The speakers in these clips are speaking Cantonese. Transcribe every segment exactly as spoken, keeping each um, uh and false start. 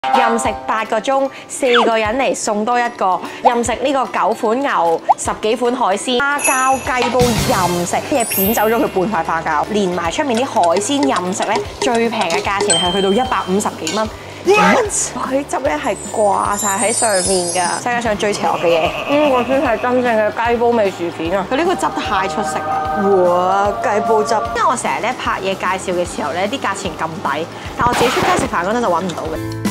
任食八個鐘，四個人嚟送多一個。任食呢個九款牛，十幾款海鮮，花膠雞煲任食，啲嘢片走咗佢半塊花膠，連埋出面啲海鮮任食咧，最平嘅價錢係去到一百五十幾蚊。What？ 佢啲汁咧係掛晒喺上面㗎，世界上最邪惡嘅嘢。呢個先係真正嘅雞煲味薯片啊！佢呢個汁太出色啦！哇，雞煲汁！因為我成日咧拍嘢介紹嘅時候咧，啲價錢咁抵，但我自己出街食飯嗰陣就揾唔到嘅。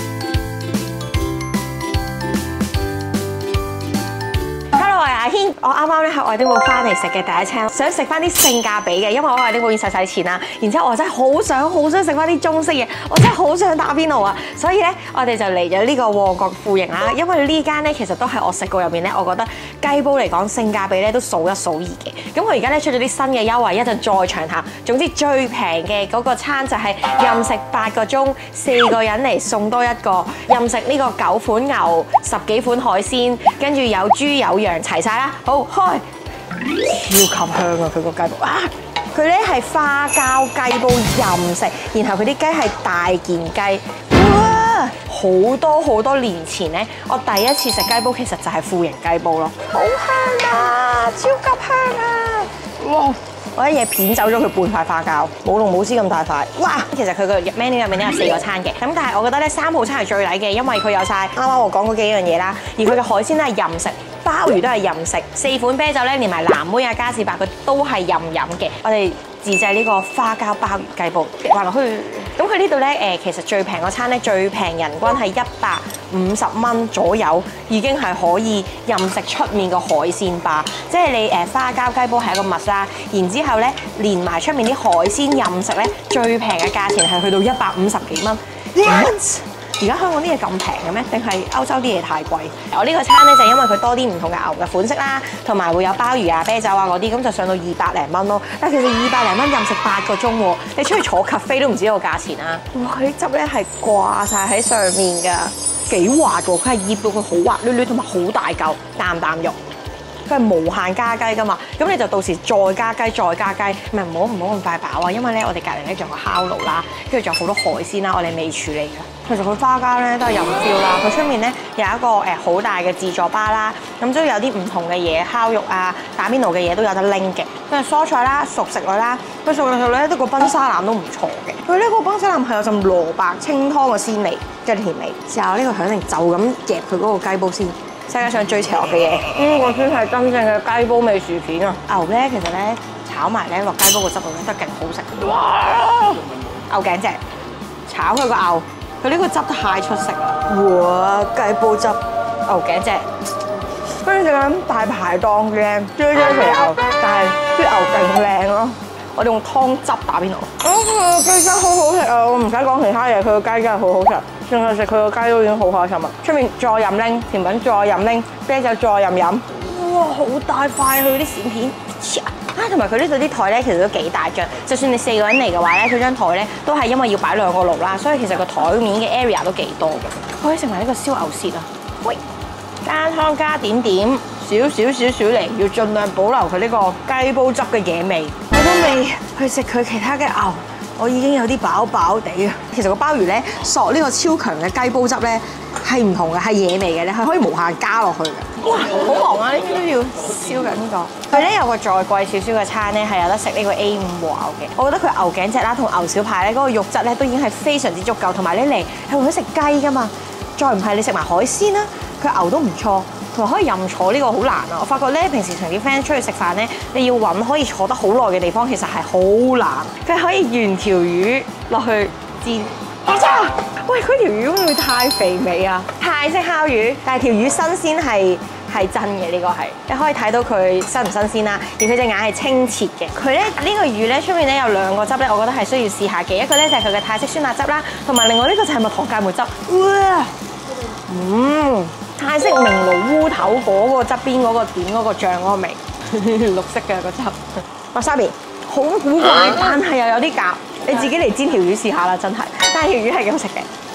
我係阿軒，我啱啱咧喺愛丁堡翻嚟食嘅第一餐，想食翻啲性價比嘅，因為我喺愛丁堡已經使晒錢啦。然之後我真係好想好想食翻啲中式嘢，我真係好想打邊爐啊！所以咧，我哋就嚟咗呢個旺角富盈啦。因為呢間咧其實都係我食過入面咧，我覺得雞煲嚟講性價比咧都數一數二嘅。咁佢而家咧出咗啲新嘅優惠，一陣再詳談。總之最平嘅嗰個餐就係任食八個鐘，四個人嚟送多一個。任食呢個九款牛，十幾款海鮮，跟住有豬有羊。齊晒啦，好開，超級香啊！佢個雞煲啊，佢咧係花膠雞煲任食，然後佢啲雞係大件雞，哇！好多好多年前咧，我第一次食雞煲其實就係富盈雞煲咯，好香啊，超級香啊！哇！我啲嘢片走咗佢半塊花膠，冇龍冇絲咁大塊。哇！其實佢個 menu 入面咧有四個餐嘅，咁但係我覺得咧三號餐係最抵嘅，因為佢有晒啱啱我講嗰幾樣嘢啦，而佢嘅海鮮咧係任食。鮑魚都係任食，四款啤酒咧，連埋藍妹啊、嘉士伯佢都係任飲嘅。我哋自製呢個花膠鮑魚雞煲，滑落去。咁佢呢度咧誒，其實最平嗰餐咧，最平人均係一百五十蚊左右，已經係可以任食出面個海鮮吧。即係你誒花膠雞煲係一個密啦，然之後咧連埋出面啲海鮮任食咧，最平嘅價錢係去到一百五十幾蚊。What？而家香港啲嘢咁平嘅咩？定係歐洲啲嘢太貴？我呢個餐咧就因為佢多啲唔同嘅牛嘅款式啦，同埋會有鮑魚啊、啤酒啊嗰啲，咁就上到二百零蚊咯。但係其實二百零蚊任食八個鐘喎，你出去坐 cafe 都唔知道個價錢啊！哇，佢啲汁咧係掛晒喺上面㗎，幾滑喎！佢係醃到佢好滑捋捋，同埋好大嚿，啖啖肉。佢係無限加雞㗎嘛，咁你就到時再加雞再加雞，唔係唔好唔好咁快飽啊！因為咧我哋隔離咧仲有個烤爐啦，跟住仲有好多海鮮啦，我哋未處理㗎。其實佢花膠咧都係任 feel 啦，佢出面咧有一個誒好大嘅自助吧啦，咁都有啲唔同嘅嘢，烤肉啊、打邊爐嘅嘢都有得拎嘅。跟住蔬菜啦、熟食類啦，佢熟食類咧都個賓沙腩都唔錯嘅。佢呢個賓沙腩係有陣蘿蔔清湯嘅鮮味，跟住甜味。試下呢個響鈴就咁夾佢嗰個雞煲先。世界上最邪惡嘅嘢，呢個先係真正嘅雞煲味薯片啊！牛咧其實咧炒埋咧落雞煲個汁度咧都係勁好食。哇！牛頸脊炒佢個牛。佢呢個汁太出色啦！哇，雞煲汁、牛頸脊，跟住就咁大排檔嘅追追肥牛，但係啲牛勁靚咯。我哋用湯汁打邊爐。哦，佢個雞汁好好食啊！我唔使講其他嘢，佢個雞真係好好食。淨係食佢個雞都已經好開心啦。出面再任拎，甜品再任拎，啤酒再任飲。哇，好大塊佢啲閃片。啊，同埋佢呢度啲台咧，其實都幾大張。就算你四個人嚟嘅話咧，佢張台咧都係因為要擺兩個爐啦，所以其實個台面嘅 area 都幾多嘅。可以食埋呢個燒牛舌啊！喂，加湯加點點，少少少少嚟，要盡量保留佢呢個雞煲汁嘅野味。我都未去食佢其他嘅牛，我已經有啲飽飽地啊！其實個鮑魚咧索呢個超強嘅雞煲汁咧係唔同嘅，係野味嘅，你係可以無限加落去嘅。哇，好忙啊！呢啲都要燒緊呢個。佢咧有個再貴少少嘅餐咧，係有得食呢個 A 五和牛嘅。我覺得佢牛頸脊啦同牛小排咧嗰個肉質咧都已經係非常之足夠，同埋你嚟係會食雞噶嘛，再唔係你食埋海鮮啦，佢牛都唔錯，同埋可以任坐呢個好難啊！我發覺咧平時同啲 friend 出去食飯咧，你要揾可以坐得好耐嘅地方，其實係好難。佢可以原條魚落去煎。哇！喂，佢條魚會唔會太肥美啊？泰式烤魚，但係條魚新鮮係係真嘅，呢個係你可以睇到佢新唔新鮮啦。而佢隻眼係清澈嘅。佢咧呢個魚咧出面咧有兩個汁咧，我覺得係需要試下嘅。一個咧就係佢嘅泰式酸辣汁啦，同埋另外呢個就係蜜糖芥末汁。哇！嗯，泰式明爐烏頭嗰個側邊嗰個點嗰個醬嗰個味，綠色嘅個汁。哇沙比好古怪，但係又有啲夾。你自己嚟煎條魚試下啦，真係。但係條魚係幾好食嘅。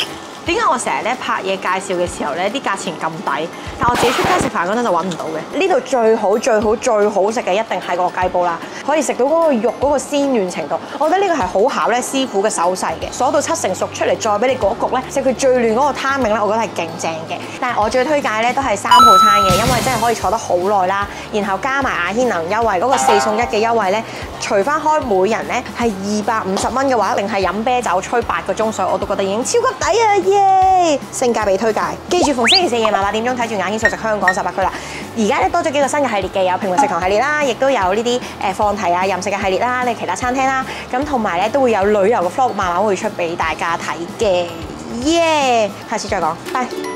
點解我成日咧拍嘢介紹嘅時候咧啲價錢咁抵，但我自己出街食飯嗰陣就揾唔到嘅？呢度最好最好最好食嘅一定係個雞煲啦，可以食到嗰個肉嗰個鮮軟程度。我覺得呢個係好考咧師傅嘅手勢嘅，鎖到七成熟出嚟再俾你焗一焗咧，食佢最嫩嗰個 timing 咧，我覺得係勁正嘅。但係我最推介咧都係三號餐嘅，因為真係可以坐得好耐啦，然後加埋阿軒能優惠嗰個四送一嘅優惠咧，除翻開每人咧係二百五十蚊嘅話，定係飲啤酒吹八個鐘水，我都覺得已經超級抵啊！耶！性價比推介，記住逢星期四夜晚八點鐘睇住阿軒素食香港十八區啦。而家咧多咗幾個新嘅系列嘅，有平民食堂系列啦，亦都有呢啲誒放題啊飲食嘅系列啦，你其他餐廳啦，咁同埋咧都會有旅遊嘅 vlog 慢慢會出俾大家睇嘅。耶！下次再講，拜。